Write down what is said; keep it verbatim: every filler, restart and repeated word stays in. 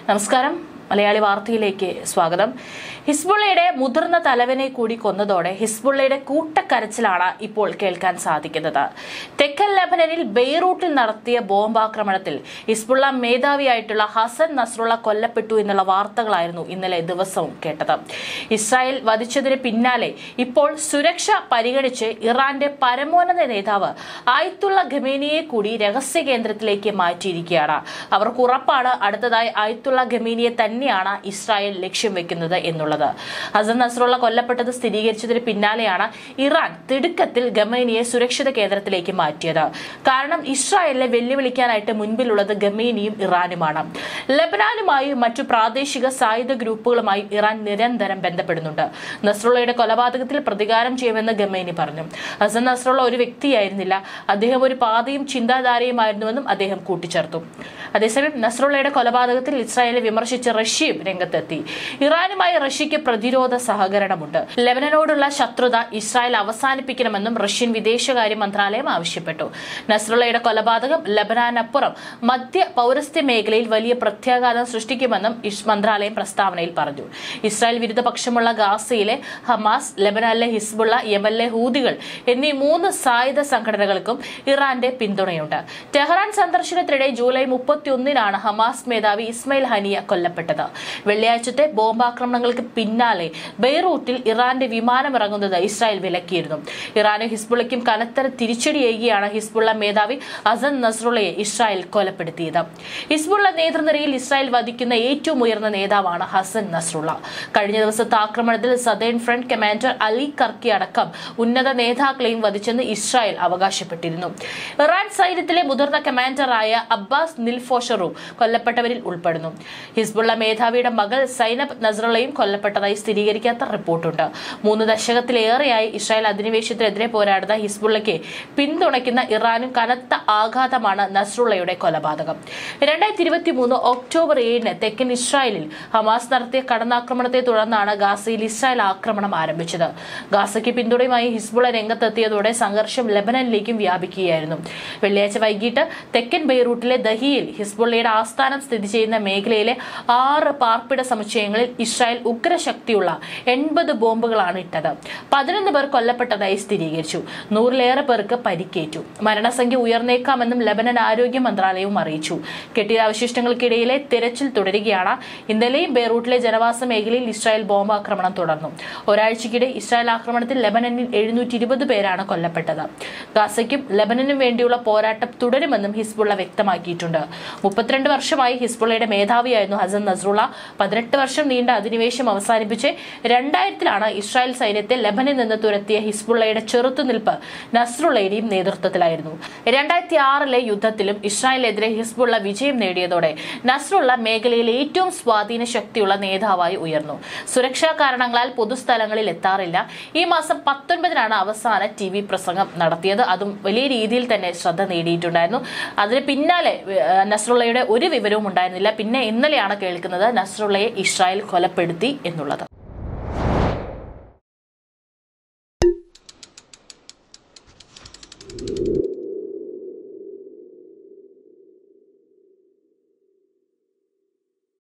നമസ്കാരം. മലയാളി വാർത്തയിലേക്ക് സ്വാഗതം. ഹിസ്ബുള്ളയുടെ മുതിർന്ന തലവനെ കൂടി കൊന്നതോടെ ഹിസ്ബുള്ളയുടെ കൂട്ടക്കരച്ചിലാണ് ഇപ്പോൾ കേൾക്കാൻ സാധിക്കുന്നത്. തെക്കൻ ലെബനനിൽ ബെയ്റൂട്ടിൽ നടത്തിയ ബോംബാക്രമണത്തിൽ ഹിസ്ബുള്ള മേധാവിയായിട്ടുള്ള ഹസൻ നസ്രുള്ള കൊല്ലപ്പെട്ടു എന്നുള്ള വാർത്തകളായിരുന്നു ഇന്നലെ ദിവസവും കേട്ടത്. ഇസ്രായേൽ വധിച്ചതിന് പിന്നാലെ ഇപ്പോൾ സുരക്ഷ പരിഗണിച്ച് ഇറാന്റെ പരമോന്നത നേതാവ് ആയത്തുള്ള ഖമേനിയെ കൂടി രഹസ്യ കേന്ദ്രത്തിലേക്ക് മാറ്റിയിരിക്കുകയാണ്. അവർക്ക് ഉറപ്പാണ് അടുത്തതായി ആയത്തുള്ള ഖമേനിയെ തന്നെയാണ് ഇസ്രായേൽ ലക്ഷ്യം വെക്കുന്നത് എന്നുള്ളത്. ഹസൻ നസ്രുള്ള കൊല്ലപ്പെട്ടത് സ്ഥിരീകരിച്ചതിന് പിന്നാലെയാണ് ഇറാൻ തിടുക്കത്തിൽ ഖമേനിയെ സുരക്ഷിത കേന്ദ്രത്തിലേക്ക് മാറ്റിയത്. കാരണം ഇസ്രായേലിനെ വെല്ലുവിളിക്കാനായിട്ട് മുൻപിലുള്ളത് ഖമേനിയും ഇറാനുമാണ്. ലെബനാനുമായും മറ്റു പ്രാദേശിക സായുധ ഗ്രൂപ്പുകളുമായും ഇറാൻ നിരന്തരം ബന്ധപ്പെടുന്നുണ്ട്. നസ്രുള്ളയുടെ കൊലപാതകത്തിൽ പ്രതികാരം ചെയ്യുമെന്ന് ഖമേനി പറഞ്ഞു. ഹസൻ നസ്രുള്ള ഒരു വ്യക്തിയായിരുന്നില്ല, അദ്ദേഹം ഒരു പാതയും ചിന്താധാരയുമായിരുന്നുവെന്നും അദ്ദേഹം കൂട്ടിച്ചേർത്തു. അതേസമയം നസ്രുള്ളയുടെ കൊലപാതകത്തിൽ ഇസ്രായേലിനെ വിമർശിച്ച് റഷ്യയും രംഗത്തെത്തി. ഇറാനുമായി റഷ്യയ്ക്ക് പ്രതിരോധ സഹകരണമുണ്ട്. ലെബനനോടുള്ള ശത്രുത ഇസ്രായേൽ അവസാനിപ്പിക്കണമെന്നും റഷ്യൻ വിദേശകാര്യ മന്ത്രാലയം ആവശ്യപ്പെട്ടു. നസ്രുള്ളയുടെ കൊലപാതകം ലെബനാനപ്പുറം മധ്യ പൗരസ്ത്യ മേഖലയിൽ വലിയ പ്രത്യാഘാതം സൃഷ്ടിക്കുമെന്നും മന്ത്രാലയം പ്രസ്താവനയിൽ പറഞ്ഞു. ഇസ്രായേൽ വിരുദ്ധ പക്ഷമുള്ള ഗാസയിലെ ഹമാസ്, ലെബനാനിലെ ഹിസ്ബുള്ള, യമനിലെ ഹൂതികൾ എന്നീ മൂന്ന് സായുധ സംഘടനകൾക്കും ഇറാന്റെ പിന്തുണയുണ്ട്. ടെഹ്റാൻ സന്ദർശനത്തിനിടെ ജൂലൈ മുപ്പത്തിയൊന്നിനാണ് ഹമാസ് മേധാവി ഇസ്മയിൽ ഹനിയ കൊല്ലപ്പെട്ടത്. വെള്ളിയാഴ്ചത്തെ ബോംബാക്രമണങ്ങൾക്ക് പിന്നാലെ ബെയ്റൂട്ടിൽ ഇറാന്റെ വിമാനം ഇറങ്ങുന്നത് ഇസ്രായേൽ വിലക്കിയിരുന്നു. ഇറാനും ഹിസ്ബുള്ളയ്ക്കും കനത്തര തിരിച്ചടിയേകിയാണ് ഹിസ്ബുള്ള മേധാവി ഹസൻ നസ്രുള്ളയെ ഇസ്രായേൽ കൊലപ്പെടുത്തിയത്. ഹിസ്ബുള്ള നേതൃനിരയിൽ ഇസ്രായേൽ വധിക്കുന്ന ഏറ്റവും ഉയർന്ന നേതാവാണ് ഹസൻ നസ്രുള്ള. കഴിഞ്ഞ ദിവസത്തെ ആക്രമണത്തിൽ southern front commander Ali Karaki അടക്കം ഉന്നത നേതാക്കളെയും വധിച്ചെന്ന് ഇസ്രായേൽ അവകാശപ്പെട്ടിരുന്നു. ഇറാൻ സൈന്യത്തിലെ മുതിർന്ന കമാൻഡറായ അബ്ബാസ് നിൽഫോഷറും കൊല്ലപ്പെട്ടവരിൽ ഉൾപ്പെടുന്നു. ഹിസ്ബുള്ള മേധാവിയുടെ മകൾ സൈനബ് നസ്രുള്ളയും കൊല്ലപ്പെട്ടതായി സ്ഥിരീകരിക്കാത്ത റിപ്പോർട്ടുണ്ട്. മൂന്ന് ദശകത്തിലേറെയായി ഇസ്രായേൽ അധിനിവേശത്തിനെതിരെ പോരാടുന്ന ഹിസ്ബുള്ളയ്ക്ക് പിന്തുണയ്ക്കുന്ന ഇറാനും കനത്ത ആഘാതമാണ് നസ്രുള്ളയുടെ കൊലപാതകം. രണ്ടായിരത്തി ഇരുപത്തി മൂന്ന് ഒക്ടോബർ ഏഴിന് തെക്കൻ ഇസ്രായേലിൽ ഹമാസ് നടത്തിയ കടന്നാക്രമണത്തെ തുടർന്നാണ് ഗാസയിൽ ഇസ്രായേൽ ആക്രമണം ആരംഭിച്ചത്. ഗാസയ്ക്ക് പിന്തുണയുമായി ഹിസ്ബുള്ള രംഗത്തെത്തിയതോടെ സംഘർഷം ലെബനനിലേക്കും വ്യാപിക്കുകയായിരുന്നു. വെള്ളിയാഴ്ച വൈകിട്ട് തെക്കൻ ബെയ്റൂട്ടിലെ ദഹിയിൽ ഹിസ്ബുള്ളയുടെ ആസ്ഥാനം സ്ഥിതി ചെയ്യുന്ന മേഖലയിലെ ആറ് പാർപ്പിട സമുച്ചയങ്ങളിൽ ഇസ്രായേൽ ഉഗ്രശക്തിയുള്ള എൺപത് ബോംബുകളാണ് ഇട്ടത്. പതിനൊന്ന് പേർ കൊല്ലപ്പെട്ടതായി സ്ഥിരീകരിച്ചു. നൂറിലേറെ പേർക്ക് പരിക്കേറ്റു. മരണസംഖ്യ ഉയർന്നേക്കാമെന്നും ലെബനൻ ആരോഗ്യ മന്ത്രാലയവും അറിയിച്ചു. കെട്ടിടാവശിഷ്ടങ്ങൾക്കിടയിലെ തിരച്ചിൽ തുടരുകയാണ്. ഇന്നലെയും ബെയ്റൂട്ടിലെ ജനവാസ മേഖലയിൽ ഇസ്രായേൽ ബോംബാക്രമണം തുടർന്നു. ഒരാഴ്ചക്കിടെ ഇസ്രായേൽ ആക്രമണത്തിൽ ലെബനനിൽ എഴുന്നൂറ്റി ഇരുപത് പേരാണ് കൊല്ലപ്പെട്ടത്. ഗാസയ്ക്കും ലെബനനും വേണ്ടിയുള്ള പോരാട്ടം തുടരുമെന്നും ഹിസ്ബുള്ള വ്യക്തമാക്കിയിട്ടുണ്ട്. മുപ്പത്തിരണ്ട് വർഷമായി ഹിസ്ബുള്ളയുടെ മേധാവിയായിരുന്നു ഹസൻ നസ്രുള്ള. പതിനെട്ട് വർഷം നീണ്ട അധിനിവേശം അവസാനിപ്പിച്ച് രണ്ടായിരത്തിലാണ് ഇസ്രായേൽ സൈന്യത്തെ ലെബനിൽ നിന്ന് തുരത്തിയ ഹിസ്ബുള്ളയുടെ ചെറുത്തുനിൽപ്പ് നസ്രുള്ളയുടെയും നേതൃത്വത്തിലായിരുന്നു. രണ്ടായിരത്തി ആറിലെ യുദ്ധത്തിലും ഇസ്രായേലിനെതിരെ ഹിസ്ബുള്ള വിജയം നേടിയതോടെ നസ്രുള്ള മേഖലയിലെ ഏറ്റവും സ്വാധീന ശക്തിയുള്ള നേതാവായി ഉയർന്നു. സുരക്ഷാ കാരണങ്ങളാൽ പൊതുസ്ഥലങ്ങളിൽ എത്താറില്ല. ഈ മാസം പത്തൊൻപതിനാണ് അവസാന ടി വി പ്രസംഗം നടത്തിയത്. അതും വലിയ രീതിയിൽ തന്നെ ശ്രദ്ധ നേടിയിട്ടുണ്ടായിരുന്നു. അതിന് പിന്നാലെ നസ്രുള്ളയുടെ ഒരു വിവരവും ഉണ്ടായിരുന്നില്ല. പിന്നെ ഇന്നലെയാണ് കേൾക്കുന്നത് നസ്രുള്ളയെ ഇസ്രായേൽ കൊലപ്പെടുത്തി എന്നുള്ളത്.